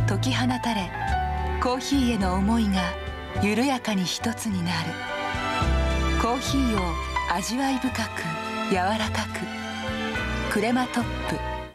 解き放たれ、コーヒーへの思いが緩やかに一つになる。コーヒーを味わい深く柔らかく、クレマトップ。